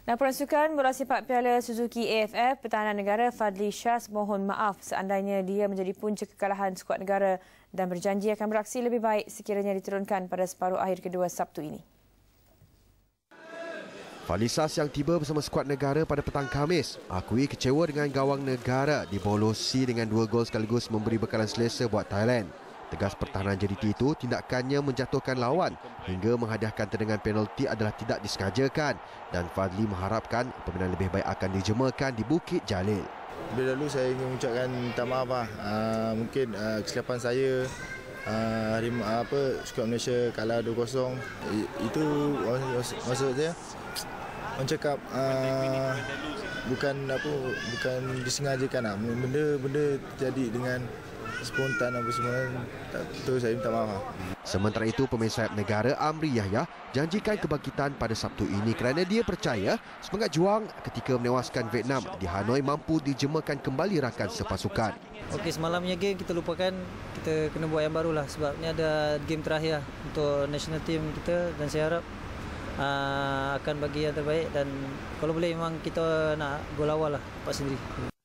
Laporan sukan bola sepak Piala Suzuki AFF, pertahanan negara Fadli Shah mohon maaf seandainya dia menjadi punca kekalahan skuad negara dan berjanji akan beraksi lebih baik sekiranya diturunkan pada separuh akhir kedua Sabtu ini. Fadli Shah yang tiba bersama skuad negara pada petang Khamis akui kecewa dengan gawang negara dibolosi dengan 2 gol sekaligus memberi bekalan selesa buat Thailand. Tegas pertahanan JDT itu tindakannya menjatuhkan lawan hingga menghadiahkan tendangan penalti adalah tidak disengajakan dan Fadli mengharapkan permainan lebih baik akan dijemakan di Bukit Jalil. Lebih dahulu saya ingin mengucapkan minta maaf mungkin kesilapan saya skuad Malaysia kalah 2-0 itu maksud saya orang cakap bukan disengajakan benda terjadi dengan spontan apa semua tu saya minta maaf. Sementara itu pemain sayap negara Amri Yahya janjikan kebangkitan pada Sabtu ini kerana dia percaya semangat juang ketika menewaskan Vietnam di Hanoi mampu dijemakan kembali rakan sepasukan. Okey, semalamnya game kita lupakan, kita kena buat yang barulah sebab ni ada game terakhir untuk national team kita dan saya harap akan bagi yang terbaik dan kalau boleh memang kita nak gol awal lah dapat sendiri.